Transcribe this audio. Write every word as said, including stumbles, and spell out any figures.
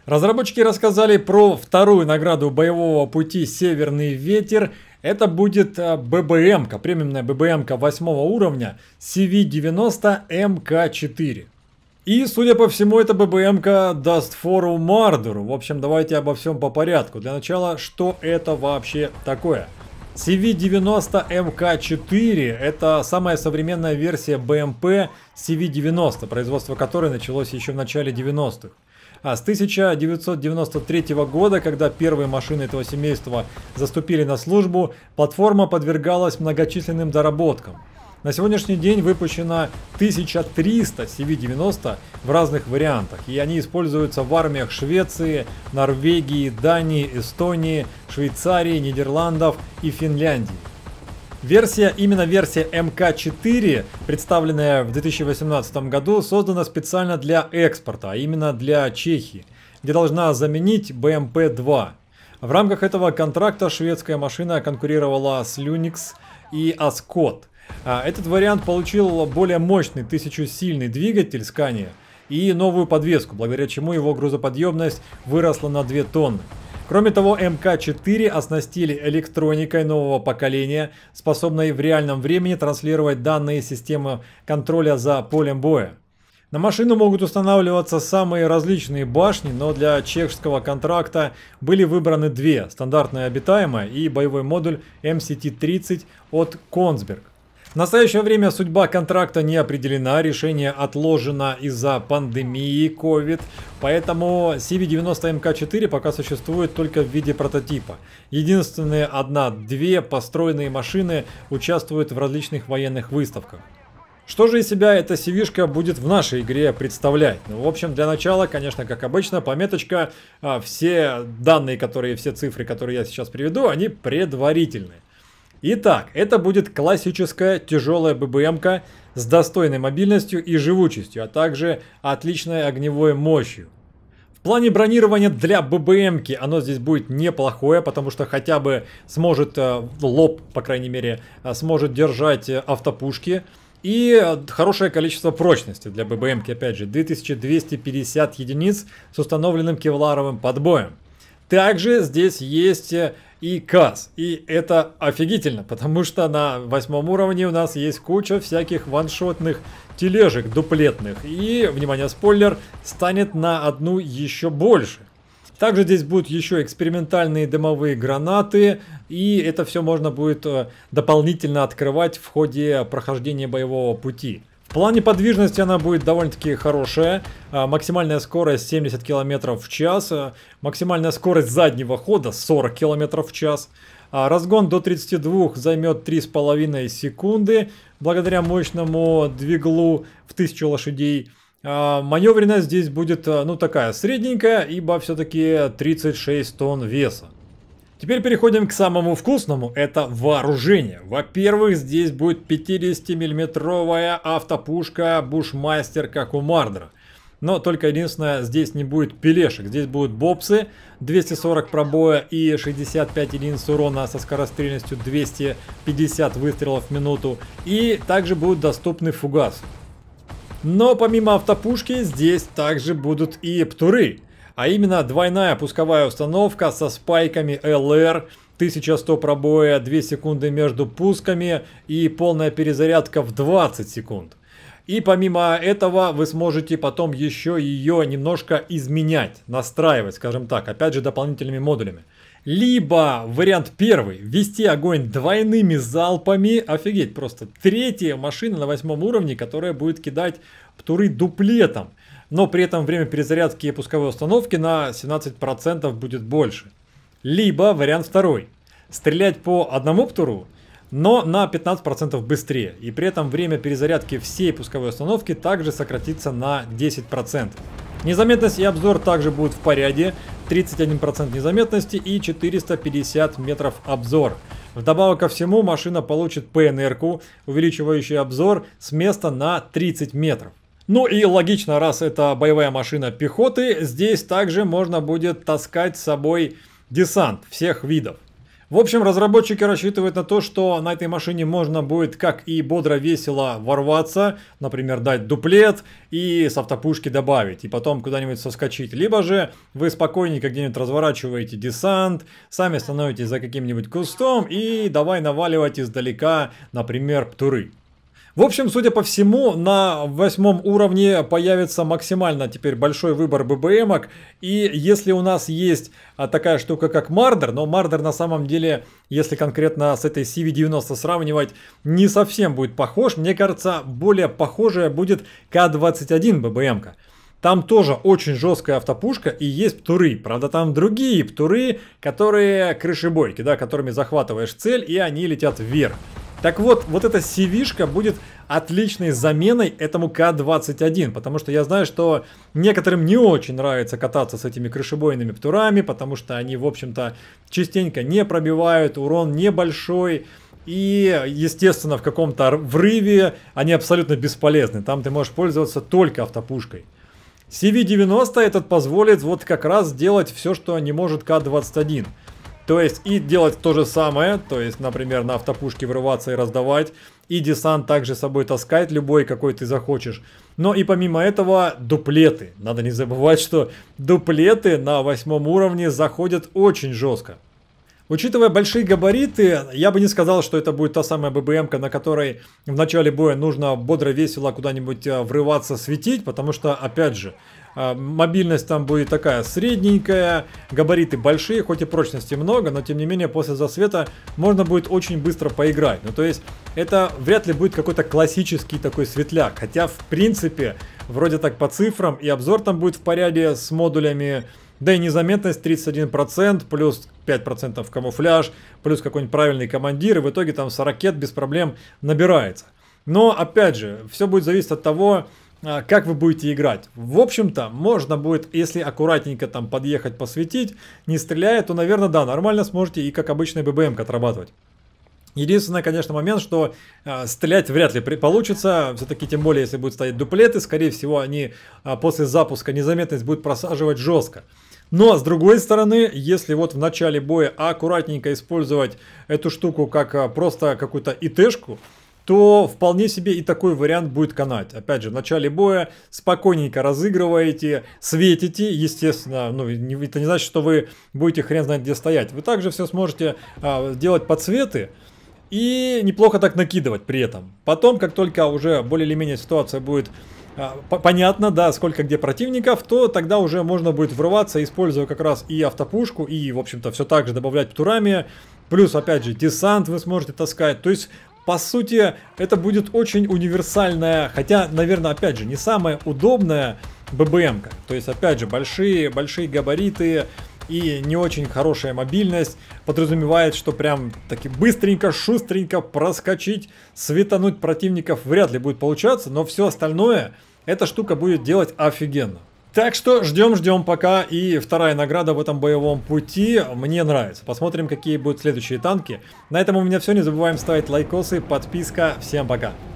Разработчики рассказали про вторую награду боевого пути «Северный ветер». Это будет ББМ-ка, премиумная ББМ-ка восьмого уровня си ви девяносто эм ка четыре. И, судя по всему, эта ББМ-ка даст фору Мардеру. В общем, давайте обо всем по порядку. Для начала, что это вообще такое? си ви девяносто эм ка четыре – это самая современная версия бэ эм пэ си ви девяносто, производство которой началось еще в начале девяностых. А с тысяча девятьсот девяносто третьего года, когда первые машины этого семейства заступили на службу, платформа подвергалась многочисленным доработкам. На сегодняшний день выпущено тысяча триста си ви девяносто в разных вариантах, и они используются в армиях Швеции, Норвегии, Дании, Эстонии, Швейцарии, Нидерландов и Финляндии. Версия, именно версия эм ка четыре, представленная в две тысячи восемнадцатом году, создана специально для экспорта, а именно для Чехии, где должна заменить бэ эм пэ два. В рамках этого контракта шведская машина конкурировала с Люникс и Аскот. Этот вариант получил более мощный тысячесильный двигатель Scania и новую подвеску, благодаря чему его грузоподъемность выросла на две тонны. Кроме того, эм ка четыре оснастили электроникой нового поколения, способной в реальном времени транслировать данные системы контроля за полем боя. На машину могут устанавливаться самые различные башни, но для чешского контракта были выбраны две: стандартная обитаемая и боевой модуль эм си ти тридцать от Kongsberg. В настоящее время судьба контракта не определена, решение отложено из-за пандемии ковид, поэтому си ви девяносто эм ка четыре пока существует только в виде прототипа. Единственные одна-две построенные машины участвуют в различных военных выставках. Что же из себя эта си ви-шка будет в нашей игре представлять? Ну, в общем, для начала, конечно, как обычно, пометочка, а, все данные, которые, все цифры, которые я сейчас приведу, они предварительные. Итак, это будет классическая тяжелая ББМ-ка с достойной мобильностью и живучестью, а также отличной огневой мощью. В плане бронирования для ББМ-ки оно здесь будет неплохое, потому что хотя бы сможет, лоб, по крайней мере, сможет держать автопушки. И хорошее количество прочности для ББМ-ки, опять же, две тысячи двести пятьдесят единиц с установленным кевларовым подбоем. Также здесь есть и КАЗ, и это офигительно, потому что на восьмом уровне у нас есть куча всяких ваншотных тележек дуплетных, и, внимание, спойлер, станет на одну еще больше. Также здесь будут еще экспериментальные дымовые гранаты, и это все можно будет дополнительно открывать в ходе прохождения боевого пути. В плане подвижности она будет довольно-таки хорошая. Максимальная скорость семьдесят километров в час. Максимальная скорость заднего хода сорок километров в час. Разгон до тридцати двух займет три с половиной секунды. Благодаря мощному двиглу в тысячу лошадей. Маневренность здесь будет, ну, такая средненькая, ибо все-таки тридцать шесть тонн веса. Теперь переходим к самому вкусному, это вооружение. Во-первых, здесь будет пятидесятимиллиметровая автопушка Бушмастер, как у Мардера. Но только единственное, здесь не будет пилешек, здесь будут бобсы, двести сорок пробоя и шестьдесят пять единиц урона со скорострельностью двести пятьдесят выстрелов в минуту. И также будут доступны фугасы. Но помимо автопушки здесь также будут и птуры. А именно двойная пусковая установка со спайками эл эр, тысяча сто пробоя, две секунды между пусками и полная перезарядка в двадцать секунд. И помимо этого вы сможете потом еще ее немножко изменять, настраивать, скажем так, опять же дополнительными модулями. Либо вариант первый, вести огонь двойными залпами, офигеть просто, третья машина на восьмом уровне, которая будет кидать птуры дуплетом. Но при этом время перезарядки и пусковой установки на семнадцать процентов будет больше. Либо вариант второй. Стрелять по одному птуру, но на пятнадцать процентов быстрее. И при этом время перезарядки всей пусковой установки также сократится на десять процентов. Незаметность и обзор также будут в порядке. тридцать один процент незаметности и четыреста пятьдесят метров обзор. Вдобавок ко всему машина получит пэ эн эр-ку, увеличивающий обзор с места на тридцать метров. Ну и логично, раз это боевая машина пехоты, здесь также можно будет таскать с собой десант всех видов. В общем, разработчики рассчитывают на то, что на этой машине можно будет как и бодро-весело ворваться, например, дать дуплет и с автопушки добавить, и потом куда-нибудь соскочить. Либо же вы спокойненько где-нибудь разворачиваете десант, сами становитесь за каким-нибудь кустом и давай наваливать издалека, например, птуры. В общем, судя по всему, на восьмом уровне появится максимально теперь большой выбор ББМок. И если у нас есть а, такая штука, как Мардер, но Мардер на самом деле, если конкретно с этой си ви девяносто сравнивать, не совсем будет похож. Мне кажется, более похожая будет К двадцать один ББМка. Там тоже очень жесткая автопушка и есть птуры. Правда, там другие птуры, которые крышебойки, да, которыми захватываешь цель и они летят вверх. Так вот, вот эта си ви-шка будет отличной заменой этому К двадцать один, потому что я знаю, что некоторым не очень нравится кататься с этими крышебойными птурами, потому что они, в общем-то, частенько не пробивают, урон небольшой, и, естественно, в каком-то врыве они абсолютно бесполезны, там ты можешь пользоваться только автопушкой. си ви девяносто этот позволит вот как раз сделать все, что не может К двадцать один. То есть и делать то же самое, то есть, например, на автопушке врываться и раздавать, и десант также с собой таскать, любой, какой ты захочешь. Но и помимо этого дуплеты. Надо не забывать, что дуплеты на восьмом уровне заходят очень жестко. Учитывая большие габариты, я бы не сказал, что это будет та самая ББМка, на которой в начале боя нужно бодро-весело куда-нибудь врываться, светить, потому что, опять же, мобильность там будет такая средненькая, габариты большие, хоть и прочности много, но тем не менее после засвета можно будет очень быстро поиграть. Ну то есть это вряд ли будет какой-то классический такой светляк, хотя в принципе вроде так по цифрам и обзор там будет в порядке с модулями, да и незаметность тридцать один процент, плюс пять процентов камуфляж, плюс какой-нибудь правильный командир, и в итоге там с ракет без проблем набирается. Но опять же, все будет зависеть от того, как вы будете играть. В общем-то, можно будет, если аккуратненько там подъехать, посветить, не стреляя, то, наверное, да, нормально сможете и как обычная ББМка отрабатывать. Единственный, конечно, момент, что э, стрелять вряд ли получится, все-таки тем более, если будут стоять дуплеты, скорее всего, они э, после запуска незаметность будут просаживать жестко. Но, с другой стороны, если вот в начале боя аккуратненько использовать эту штуку как э, просто какую-то ИТшку, то вполне себе и такой вариант будет канать. Опять же, в начале боя спокойненько разыгрываете, светите, естественно, ну, это не значит, что вы будете хрен знает где стоять. Вы также все сможете а, делать подсветы и неплохо так накидывать при этом. Потом, как только уже более или менее ситуация будет а, понятна, да, сколько где противников, то тогда уже можно будет врываться, используя как раз и автопушку, и, в общем-то, все так же добавлять птурами. Плюс, опять же, десант вы сможете таскать. То есть, по сути, это будет очень универсальная, хотя, наверное, опять же, не самая удобная ББМка. То есть, опять же, большие, большие габариты и не очень хорошая мобильность подразумевает, что прям таки быстренько, шустренько проскочить, светануть противников вряд ли будет получаться, но все остальное эта штука будет делать офигенно. Так что ждем-ждем пока, и вторая награда в этом боевом пути мне нравится. Посмотрим, какие будут следующие танки. На этом у меня все, не забываем ставить лайкосы, подписка. Всем пока!